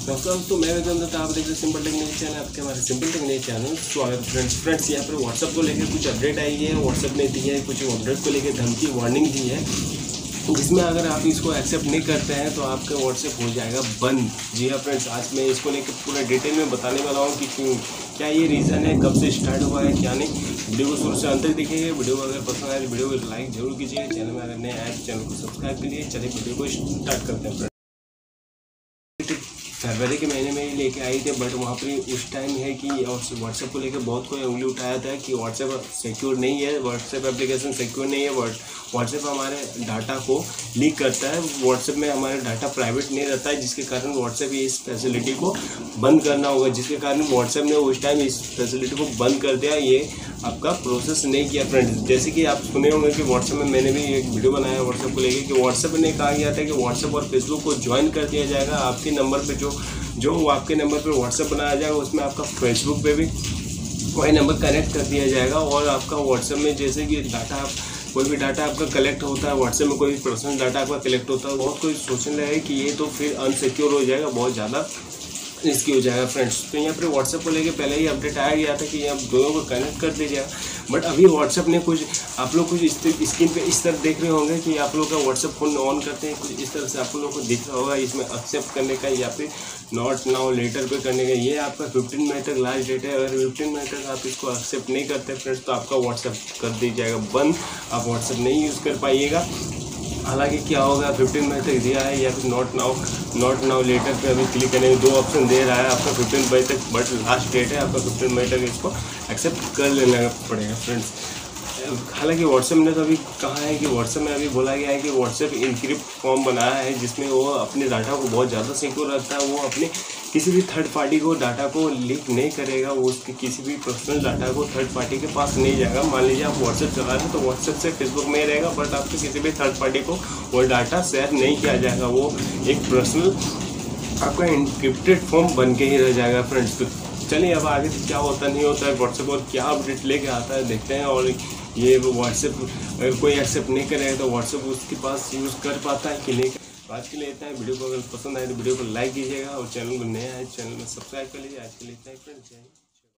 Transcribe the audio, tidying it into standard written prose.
नमस्कार दोस्तों, मैं वेदन दत्ता, आप देख रहे हैं सिंपल टेक्निक चैनल। आपके हमारे सिंपल टेक्निक चैनल स्वागत। फ्रेंड्स यहाँ पर व्हाट्सएप को लेकर कुछ अपडेट आई है। व्हाट्सएप ने दी है कुछ अपडेट को लेकर धमकी वार्निंग दी है, जिसमें अगर आप इसको एक्सेप्ट नहीं करते हैं तो आपका व्हाट्सएप हो जाएगा बंद। जी हाँ फ्रेंड्स, आज मैं इसको लेकर पूरा डिटेल में बताने वाला हूँ कि क्यों, क्या ये रीज़न है, कब से स्टार्ट हुआ है, क्या नहीं। वीडियो को शुरू से अंत तक देखिए। वीडियो को अगर पसंद आए तो वीडियो को लाइक जरूर कीजिए। चैनल में अगर नए आए तो चैनल को सब्सक्राइब कीजिए। चलिए वीडियो को स्टार्ट करते हैं। फरवरी के महीने में ही लेके आई थे, बट वहाँ पर उस टाइम है कि व्हाट्सएप को लेकर बहुत कोई उंगली उठाया था कि व्हाट्सएप सिक्योर नहीं है, व्हाट्सएप एप्लीकेशन सिक्योर नहीं है, व्हाट्सएप हमारे डाटा को लीक करता है, व्हाट्सएप में हमारा डाटा प्राइवेट नहीं रहता है, जिसके कारण व्हाट्सएप इस फैसिलिटी को बंद करना होगा। जिसके कारण व्हाट्सएप ने उस टाइम इस फैसिलिटी को बंद कर दिया। ये आपका प्रोसेस नहीं किया फ्रेंड्स। जैसे कि आप सुने होंगे कि व्हाट्सएप में मैंने भी एक वीडियो बनाया व्हाट्सएप को लेकर कि व्हाट्सएप ने कहा गया था कि व्हाट्सएप और फेसबुक को ज्वाइन कर दिया जाएगा। आपके नंबर पर जो आपके नंबर पर व्हाट्सएप बनाया जाएगा, उसमें आपका फेसबुक पे भी वही नंबर कनेक्ट कर दिया जाएगा। और आपका व्हाट्सएप में जैसे कि डाटा, कोई भी डाटा आपका कलेक्ट होता है, व्हाट्सएप में कोई भी पर्सनल डाटा आपका कलेक्ट होता है, बहुत कोई सोचने लगे कि ये तो फिर अनसिक्योर हो जाएगा, बहुत ज़्यादा रिस्की हो जाएगा फ्रेंड्स। तो यहाँ पर व्हाट्सएप को लेके पहले ही अपडेट आया गया था कि आप दोनों को कनेक्ट कर दीजिएगा। बट अभी व्हाट्सएप ने कुछ, आप लोग कुछ स्क्रीन पे इस तरह देख रहे होंगे कि आप लोग का व्हाट्सएप फोन ऑन करते हैं, कुछ इस तरह से आप लोगों को दिख रहा होगा। इसमें एक्सेप्ट करने का या फिर नॉट नाउ लेटर पे करने का, ये आपका 15 मिनट तक लास्ट डेट है। अगर 15 मिनट तक आप इसको एक्सेप्ट नहीं करते फ्रेंड्स तो आपका व्हाट्सएप कर दी जाएगा बंद। आप व्हाट्सएप नहीं यूज़ कर पाइएगा। हालांकि क्या होगा, 15 मिनट तक दिया है या फिर नॉट नाउ लेटर पे अभी क्लिक करने में 2 ऑप्शन दे रहा है आपका 15 बजे तक, बट लास्ट डेट है आपका 15 मई तक इसको एक्सेप्ट कर लेना पड़ेगा फ्रेंड्स। हालांकि व्हाट्सएप ने तो अभी कहा है कि व्हाट्सएप में अभी बोला गया है कि व्हाट्सएप इनक्रिप्ट फॉर्म बनाया है, जिसमें वो अपने डाटा को बहुत ज़्यादा सिक्योर रखता है। वो अपने किसी भी थर्ड पार्टी को डाटा को लीक नहीं करेगा, वो उसके किसी भी पर्सनल डाटा को थर्ड पार्टी के पास नहीं जाएगा। मान लीजिए आप व्हाट्सएप चला रहे हैं तो व्हाट्सएप से फेसबुक में ही रहेगा, बट आपके किसी भी थर्ड पार्टी को वो डाटा शेयर नहीं किया जाएगा। वो एक पर्सनल आपका इनक्रिप्टेड फॉर्म बन के ही रह जाएगा फ्रेंड्स। तो चलिए अब आगे क्या होता नहीं होता है व्हाट्सएप और क्या अपडेट लेके आता है देखते हैं। और ये व्हाट्सएप अगर कोई एक्सेप्ट नहीं करेगा तो व्हाट्सएप उसके पास यूज़ कर पाता है कि नहीं। आज के लिए इतना है। वीडियो को अगर पसंद आए तो वीडियो को लाइक कीजिएगा और चैनल को नया है चैनल में सब्सक्राइब कर लीजिए। आज के लिए इतना ही फ्रेंड्स।